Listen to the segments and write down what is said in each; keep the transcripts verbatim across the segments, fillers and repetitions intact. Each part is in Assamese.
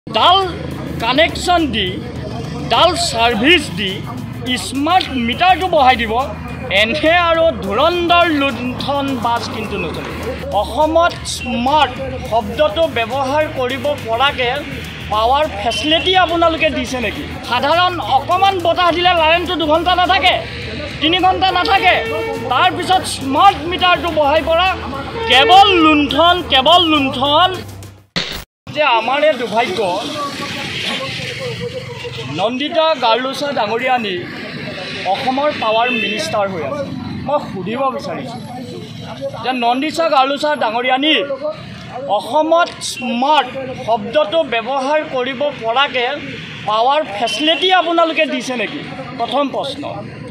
ডাল কানেকশ্যন দি ডাল সাৰ্ভিস দি স্মাৰ্ট মিটাৰটো বহাই দিব এনে আৰু ধুৰন্ধৰ লুণ্ঠন বাছ কিন্তু নচলে। অসমত স্মাৰ্ট শব্দটো ব্যৱহাৰ কৰিব পৰাকে পাৱাৰ ফেচিলিটি আপোনালোকে দিছে নেকি? সাধাৰণ অকমান বতাহ দিলে লাইনটো দুঘণ্টা নাথাকে, তিনি ঘণ্টা নাথাকে, তাৰপিছত স্মাৰ্ট মিটাৰটো বহাই পৰা কেৱল লুণ্ঠন কেৱল লুণ্ঠন। যে আমাৰ এই দুৰ্ভাগ্য নন্দিতা গাৰ্লুছা ডাঙৰীয়ানী অসমৰ পাৱাৰ মিনিষ্টাৰ হৈ আছে। মই সুধিব বিচাৰিছোঁ যে নন্দিতা গাৰ্লুছা ডাঙৰীয়ানী অসমত স্মাৰ্ট শব্দটো ব্যৱহাৰ কৰিব পৰাকে পাৱাৰ ফেচিলিটি আপোনালোকে দিছে নেকি? প্ৰথম প্ৰশ্ন।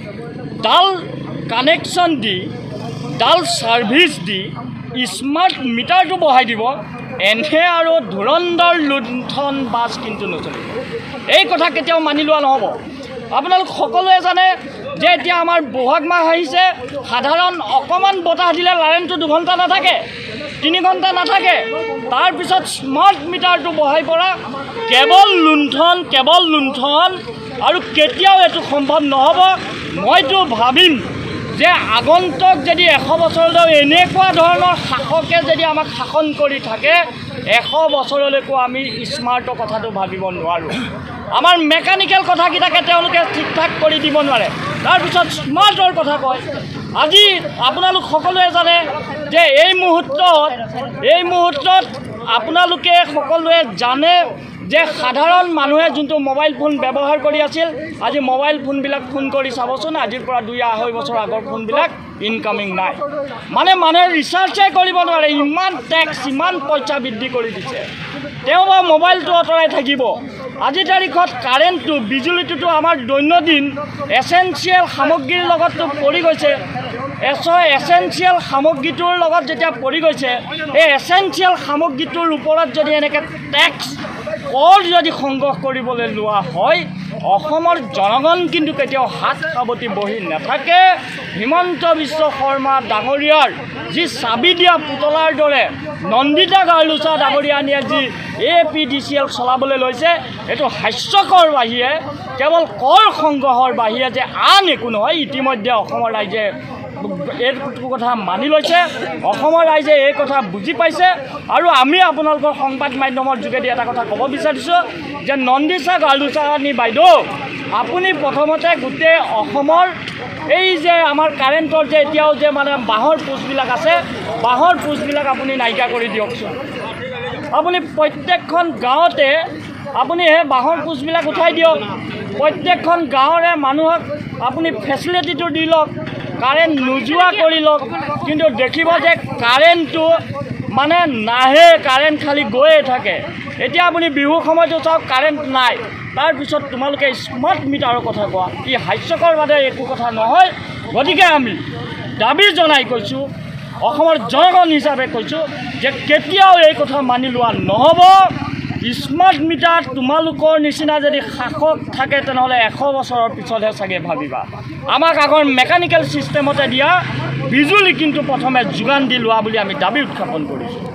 ডাল কানেকশ্যন দি ডাল ছাৰ্ভিচ দি স্মাৰ্ট মিটাৰটো বহাই দিব এনে আৰু ধুৰন্ধৰ লুণ্ঠন বাছ কিন্তু নচলে। এই কথা কেতিয়াও মানি লোৱা নহ'ব। আপোনালোক সকলোৱে জানে যে এতিয়া আমাৰ বহাগ মাহ আহিছে, সাধাৰণ অকণমান বতাহ দিলে লাইনটো দুঘণ্টা নাথাকে, তিনি ঘণ্টা নাথাকে, তাৰপিছত স্মাৰ্ট মিটাৰটো বহাই পৰা কেৱল লুণ্ঠন কেৱল লুণ্ঠন। আৰু কেতিয়াও এইটো সম্ভৱ নহ'ব। মইতো ভাবিম যে আগন্তুক যদি এশ বছৰলৈ এনেকুৱা ধৰণৰ শাসকে যদি আমাক শাসন কৰি থাকে, এশ বছৰলৈকো আমি স্মাৰ্টৰ কথাটো ভাবিব নোৱাৰোঁ। আমাৰ মেকানিকেল কথাকেইটাকে তেওঁলোকে ঠিক ঠাক কৰি দিব নোৱাৰে, তাৰপিছত স্মাৰ্টৰ কথা কয়। আজি আপোনালোক সকলোৱে জানে যে এই মুহূৰ্তত এই মুহূৰ্তত আপোনালোকে সকলোৱে জানে যে সাধাৰণ মানুহে যোনটো মোবাইল ফোন ব্যৱহাৰ কৰি আছিল, আজি মোবাইল ফোনবিলাক ফোন কৰি চাবচোন, আজিৰ পৰা দুই আঢ়ৈ বছৰ আগৰ ফোনবিলাক ইনকামিং নাই। মানে মানুহে ৰিচাৰ্জে কৰিব নোৱাৰে, ইমান টেক্স ইমান পইচা বৃদ্ধি কৰি দিছে। তেওঁ বা মোবাইলটো আঁতৰাই থাকিব। আজিৰ তাৰিখত কাৰেণ্টটো বিজুলীটোতো আমাৰ দৈনন্দিন এচেঞ্চিয়েল সামগ্ৰীৰ লগততো পৰি গৈছে। এছ এচেঞ্চিয়েল সামগ্ৰীটোৰ লগত যেতিয়া পৰি গৈছে, এই এচেঞ্চিয়েল সামগ্ৰীটোৰ ওপৰত যদি এনেকৈ টেক্স কৰ যদি সংগ্ৰহ কৰিবলৈ লোৱা হয়, অসমৰ জনগণ কিন্তু কেতিয়াও হাত সাৱটি বহি নাথাকে। হিমন্ত বিশ্ব শৰ্মা ডাঙৰীয়াৰ যি চাবি দিয়া পুতলাৰ দৰে নন্দিতা গাৰ্লুছা ডাঙৰীয়ানীয়ে যি A P D C L চলাবলৈ লৈছে, এইটো হাস্যকৰ বাহিৰে কেৱল কৰ সংগ্ৰহৰ বাহিৰে যে আন একো নহয়। ইতিমধ্যে অসমৰ ৰাইজে এইটো কথা মানি লৈছে, অসমৰ ৰাইজে এই কথা বুজি পাইছে। আৰু আমি আপোনালোকৰ সংবাদ মাধ্যমৰ যোগেদি এটা কথা ক'ব বিচাৰিছোঁ যে নন্দিতা গাৰ্লুছানী বাইদেউ, আপুনি প্ৰথমতে গোটেই অসমৰ এই যে আমাৰ কাৰেণ্টৰ যে এতিয়াও যে মানে বাঁহৰ পোষ্টবিলাক আছে, বাঁহৰ পোষ্টবিলাক আপুনি নাইকিয়া কৰি দিয়কচোন। আপুনি প্ৰত্যেকখন গাঁৱতে আপুনি সেই বাঁহৰ পোষ্টবিলাক উঠাই দিয়ক। প্ৰত্যেকখন গাঁৱৰে মানুহক আপুনি ফেচিলিটিটো দি লওক, কাৰেণ্ট নোযোৱা কৰি লওক। কিন্তু দেখিব যে কাৰেণ্টটো মানে নাহে, কাৰেণ্ট খালি গৈয়ে থাকে। এতিয়া আপুনি বিহুৰ সময়তো চাওক, কাৰেণ্ট নাই, তাৰপিছত তোমালোকে স্মাৰ্ট মিটাৰৰ কথা কোৱা, ই হাস্যকৰ বাদে একো কথা নহয়। গতিকে আমি দাবী জনাই কৈছোঁ, অসমৰ জনগণ হিচাপে কৈছোঁ যে কেতিয়াও এই কথা মানি লোৱা নহ'ব। স্মাৰ্ট মিটাৰ তোমালোকৰ নিচিনা যদি শাসক থাকে তেনেহ'লে এশ বছৰৰ পিছতহে চাগে ভাবিবা। আমাক আগৰ মেকানিকেল ছিষ্টেমতে দিয়া বিজুলী কিন্তু প্ৰথমে যোগান দি লোৱা বুলি আমি দাবী উত্থাপন কৰিছোঁ।